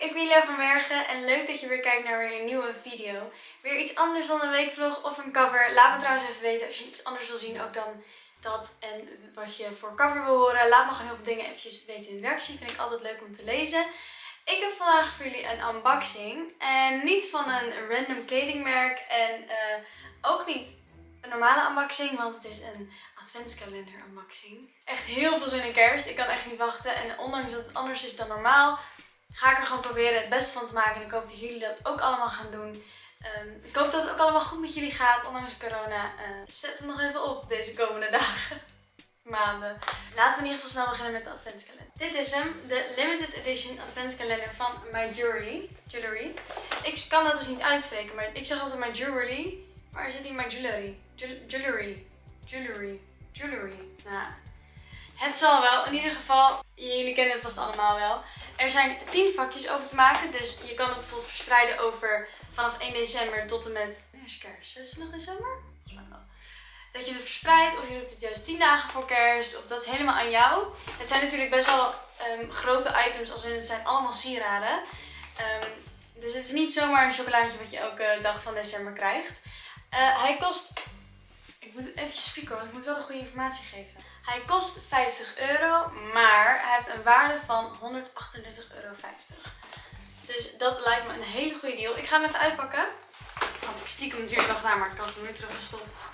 ik ben Lia van Bergen en leuk dat je weer kijkt naar weer een nieuwe video. Weer iets anders dan een weekvlog of een cover. Laat me trouwens even weten als je iets anders wil zien ook dan dat en wat je voor cover wil horen. Laat me gewoon heel veel dingen eventjes weten in de reactie. Vind ik altijd leuk om te lezen. Ik heb vandaag voor jullie een unboxing en niet van een random kledingmerk en ook niet een normale unboxing, want het is een adventskalender unboxing. Echt heel veel zin in kerst. Ik kan echt niet wachten. En ondanks dat het anders is dan normaal, ga ik er gewoon proberen het beste van te maken. En ik hoop dat jullie dat ook allemaal gaan doen. Ik hoop dat het ook allemaal goed met jullie gaat, ondanks corona. Zet hem nog even op deze komende dagen. Maanden. Laten we in ieder geval snel beginnen met de adventskalender. Dit is hem, de limited edition adventskalender van My Jewelry. Ik kan dat dus niet uitspreken, maar ik zeg altijd My Jewelry. Waar zit die My Jewelry? Jewelry. Nou, het zal wel. In ieder geval, jullie kennen het vast allemaal wel. Er zijn 10 vakjes over te maken. Dus je kan het bijvoorbeeld verspreiden over vanaf 1 december tot en met 26 december? Volgens mij wel. Dat je het verspreidt of je doet het juist 10 dagen voor kerst. Of dat is helemaal aan jou. Het zijn natuurlijk best wel grote items, als in het zijn allemaal sieraden. Dus het is niet zomaar een chocolaatje wat je elke dag van december krijgt. Hij kost... Ik moet even spieken, want ik moet wel de goede informatie geven. Hij kost €50, maar hij heeft een waarde van €138,50. Dus dat lijkt me een hele goede deal. Ik ga hem even uitpakken. Want ik stiekem natuurlijk nog naar, maar ik had hem weer teruggestopt.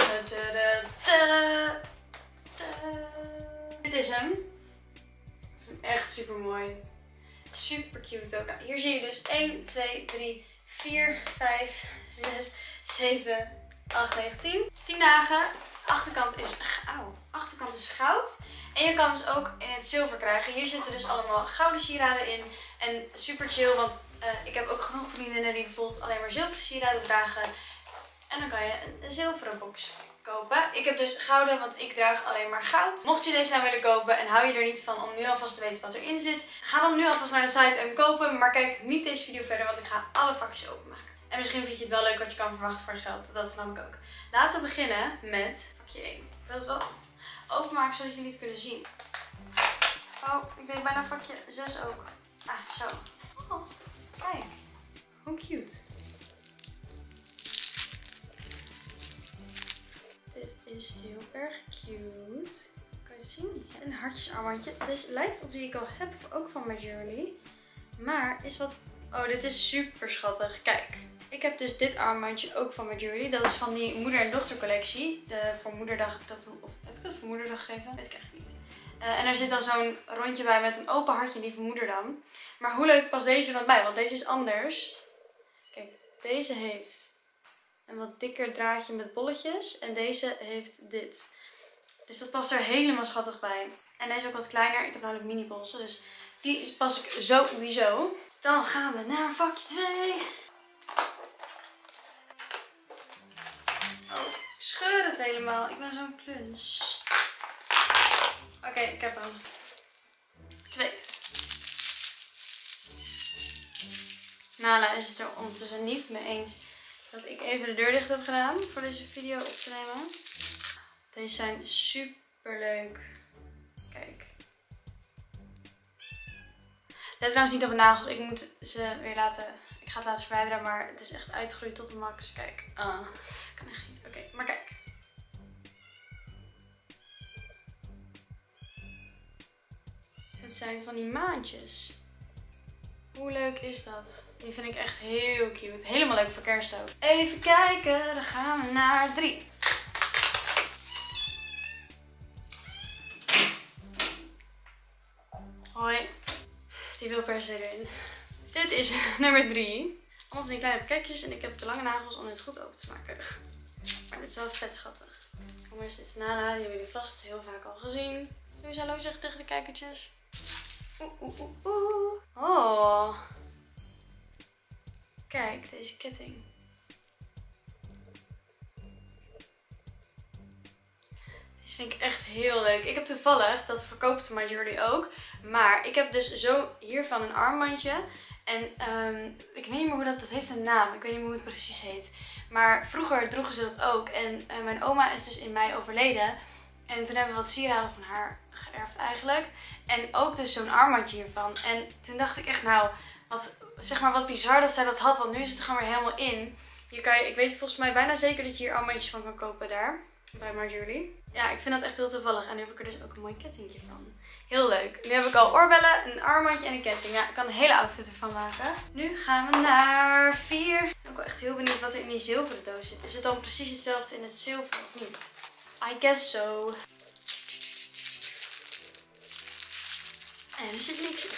Dit is hem. Echt super mooi. Super cute ook. Nou, hier zie je dus 1, 2, 3, 4, 5, 6, 7, 8, 9, 10. 10 dagen. Achterkant is goud. En je kan hem dus ook in het zilver krijgen. Hier zitten dus allemaal gouden sieraden in. En super chill, want ik heb ook genoeg vriendinnen die bijvoorbeeld alleen maar zilveren sieraden dragen. En dan kan je een zilveren box kopen. Ik heb dus gouden, want ik draag alleen maar goud. Mocht je deze nou willen kopen en hou je er niet van om nu alvast te weten wat erin zit, ga dan nu alvast naar de site en kopen. Maar kijk niet deze video verder, want ik ga alle vakjes openmaken. En misschien vind je het wel leuk wat je kan verwachten voor je geld. Dat snap ik ook. Laten we beginnen met vakje 1. Ik wil het wel openmaken zodat jullie het kunnen zien. Oh, ik deed bijna vakje 6 ook. Ah, zo. Oh, kijk. Hoe cute. Dit is heel erg cute. Kan je het zien? Ja, een hartjesarmbandje. Deze lijkt op die ik al heb, ook van My Jewelry. Maar is wat... Oh, dit is super schattig. Kijk. Ik heb dus dit armbandje ook van My Jewelry. Dat is van die moeder- en dochtercollectie. Voor moederdag heb ik dat toen... Of heb ik dat voor moederdag gegeven? Weet ik eigenlijk niet. En er zit dan zo'n rondje bij met een open hartje, die van moeder dan. Maar hoe leuk past deze er dan bij? Want deze is anders. Kijk, deze heeft een wat dikker draadje met bolletjes. En deze heeft dit. Dus dat past er helemaal schattig bij. En deze is ook wat kleiner. Ik heb namelijk mini polsen. Dus die pas ik sowieso. Dan gaan we naar vakje 2. Oh, ik scheur het helemaal. Ik ben zo'n kluns. Oké, ik heb hem. 2. Nala is het er ondertussen niet mee eens dat ik even de deur dicht heb gedaan voor deze video op te nemen. Deze zijn super leuk. Kijk. Let trouwens niet op mijn nagels. Ik moet ze weer laten... Ik ga het laten verwijderen, maar het is echt uitgegroeid tot de max. Kijk. Kan echt niet. Oké, maar kijk. Het zijn van die maantjes. Hoe leuk is dat? Die vind ik echt heel cute. Helemaal leuk voor kerst ook. Even kijken. Dan gaan we naar 3. Hoi. Die wil per se erin. Dit is nummer 3. Allemaal van die kleine pakketjes. En ik heb te lange nagels om dit goed open te maken. Maar dit is wel vet schattig. Jongens, dit is Nala. Die hebben jullie vast heel vaak al gezien. Wil je eens hallo zeggen tegen de kijkertjes? Oh. Kijk, deze ketting. Deze vind ik echt heel leuk. Ik heb toevallig, dat verkoopt My Jewelry ook. Maar ik heb dus zo hiervan een armbandje. En ik weet niet meer hoe dat heeft een naam. Ik weet niet meer hoe het precies heet. Maar vroeger droegen ze dat ook. En mijn oma is dus in mei overleden. En toen hebben we wat sieraden van haar geërfd eigenlijk. En ook dus zo'n armbandje hiervan. En toen dacht ik echt, nou, Zeg maar wat bizar dat zij dat had, want nu is het gewoon weer helemaal in. Hier kan je, ik weet volgens mij bijna zeker dat je hier armbandjes van kan kopen daar. Bij Marjorie. Ja, ik vind dat echt heel toevallig. En nu heb ik er dus ook een mooi kettingje van. Heel leuk. Nu heb ik al oorbellen, een armbandje en een ketting. Ja, ik kan een hele outfit ervan maken. Nu gaan we naar 4. Ik ben ook wel echt heel benieuwd wat er in die zilveren doos zit. Is het dan precies hetzelfde in het zilver of niet? I guess so. En er zit niks in.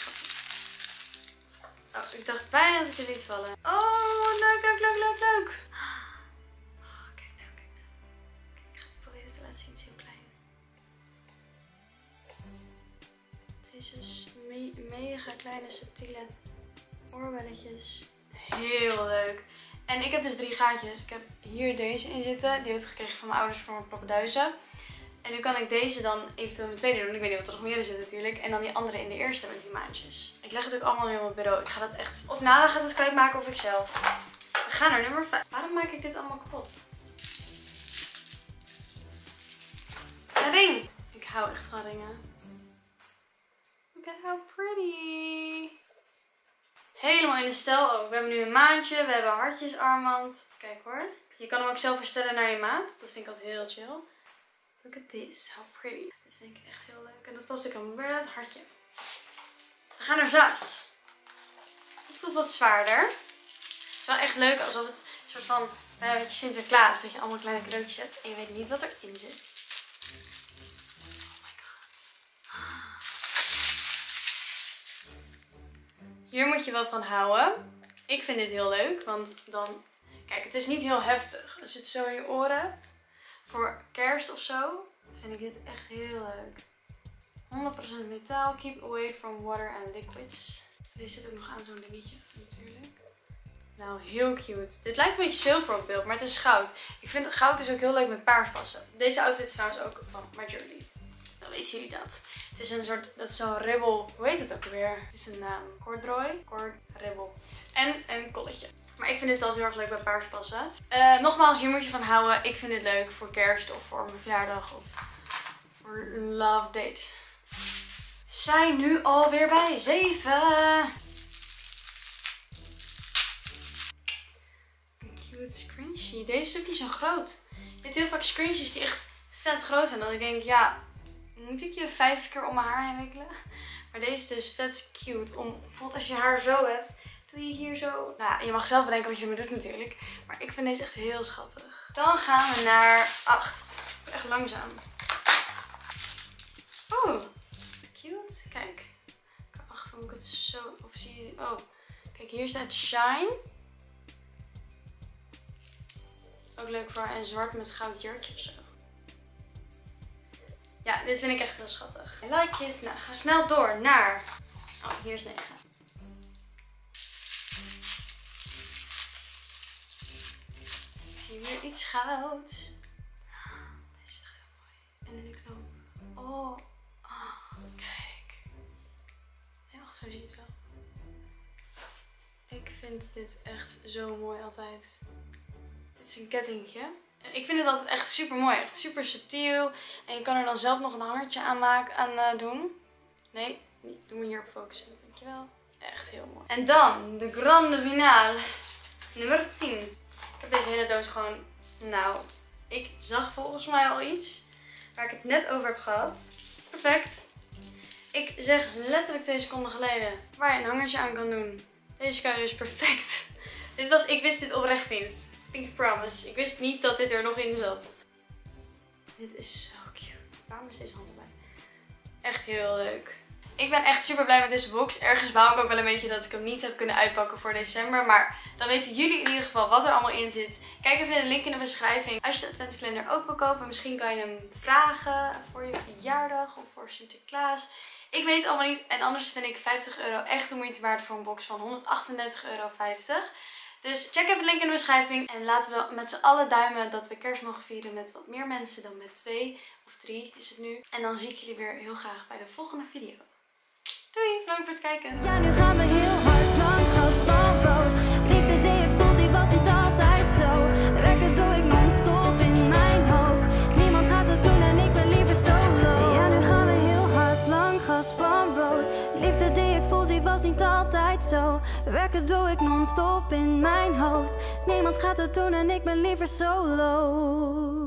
Oh, ik dacht bijna dat ik het liet vallen. Oh, leuk, leuk, leuk, leuk, leuk. Oh, kijk nou, kijk nou. Kijk, ik ga het proberen te laten zien. Het is heel klein. Deze is mega kleine, subtiele oorbelletjes. Heel leuk. En ik heb dus 3 gaatjes. Ik heb hier deze in zitten. Die heb ik gekregen van mijn ouders voor mijn ploppenduizen. En nu kan ik deze dan eventueel in mijn tweede doen. Ik weet niet wat er nog meer in zit natuurlijk. En dan die andere in de eerste met die maandjes. Ik leg het ook allemaal nu op mijn bureau. Ik ga dat echt... Of Nala gaat het kwijtmaken of ik zelf. We gaan naar nummer 5. Waarom maak ik dit allemaal kapot? Een ring! Ik hou echt van ringen. Look at how pretty. Helemaal in de stijl ook. We hebben nu een maandje. We hebben hartjesarmband. Kijk hoor. Je kan hem ook zelf verstellen naar je maat. Dat vind ik altijd heel chill. Look at this, how pretty. Dit vind ik echt heel leuk. En dat past ook aan mijn het hartje. We gaan naar 6. Het voelt wat zwaarder. Het is wel echt leuk alsof het een soort van, bijna een beetje Sinterklaas. Dat je allemaal kleine cadeautjes hebt en je weet niet wat erin zit. Oh my god. Hier moet je wel van houden. Ik vind dit heel leuk, want dan... Kijk, het is niet heel heftig. Als je het zo in je oren hebt. Voor kerst of zo vind ik dit echt heel leuk. 100% metaal. Keep away from water and liquids. Deze zit ook nog aan zo'n dingetje natuurlijk. Nou, heel cute. Dit lijkt een beetje zilver op beeld, maar het is goud. Ik vind goud is ook heel leuk met paars passen. Deze outfit is trouwens ook van Marjorie. Dan weten jullie dat. Het is een soort, dat is zo'n ribbel. Hoe heet het ook weer? Is het een naam? Corduroy? Ribbel. En een kolletje. Maar ik vind dit altijd heel erg leuk bij paars passen. Nogmaals, hier moet je van houden. Ik vind dit leuk voor kerst of voor mijn verjaardag of voor een love date. Zijn nu alweer bij 7. Een cute scrunchie. Deze is ook niet zo groot. Je hebt heel vaak scrunchies die echt vet groot zijn. Dat ik denk, ja, moet ik je 5 keer om mijn haar heen wikkelen? Maar deze is dus vet cute. Om, bijvoorbeeld als je haar zo hebt. Doe je hier zo... Nou, je mag zelf bedenken wat je ermee doet natuurlijk. Maar ik vind deze echt heel schattig. Dan gaan we naar 8. Echt langzaam. Oh, cute. Kijk. Achter moet ik het zo... Of zie je... Oh, kijk hier staat Shine. Ook leuk voor een zwart met goud jurkje of zo. Ja, dit vind ik echt heel schattig. I like it. Nou, ga snel door naar... Oh, hier is 9. Weer iets gouds. Deze is echt heel mooi. En in de knoop. Oh. Kijk. Ja, wacht, zo zie je het wel. Ik vind dit echt zo mooi altijd. Dit is een kettingje. Ik vind het altijd echt super mooi. Echt super subtiel. En je kan er dan zelf nog een hangertje aan doen. Nee, doe me hierop focussen. Dankjewel. Echt heel mooi. En dan de grande finale. Nummer 10. Ik heb deze hele doos gewoon, nou, ik zag volgens mij al iets waar ik het net over heb gehad. Perfect. Ik zeg letterlijk 2 seconden geleden waar je een hangertje aan kan doen. Deze kan je dus perfect. Ik wist dit oprecht niet. Pinky promise. Ik wist niet dat dit er nog in zat. Dit is zo cute. Waarom is deze hand erbij? Echt heel leuk. Ik ben echt super blij met deze box. Ergens baal ik ook wel een beetje dat ik hem niet heb kunnen uitpakken voor december. Maar dan weten jullie in ieder geval wat er allemaal in zit. Kijk even in de link in de beschrijving. Als je de adventskalender ook wil kopen, misschien kan je hem vragen voor je verjaardag of voor Sinterklaas. Ik weet het allemaal niet. En anders vind ik €50 echt de moeite waard voor een box van €138,50. Dus check even de link in de beschrijving. En laten we met z'n allen duimen dat we kerst mogen vieren met wat meer mensen dan met 2 of 3 is het nu. En dan zie ik jullie weer heel graag bij de volgende video. Doei, bedankt voor het kijken. Ja, nu gaan we heel hard lang gas rood. Liefde die ik voel, die was niet altijd zo. Werken doe ik non-stop in mijn hoofd. Niemand gaat het doen en ik ben liever solo. Ja, nu gaan we heel hard lang gas rood. Liefde die ik voel. voel, die was niet altijd zo. Werken doe ik non-stop in mijn hoofd. Niemand gaat het doen en ik ben liever solo.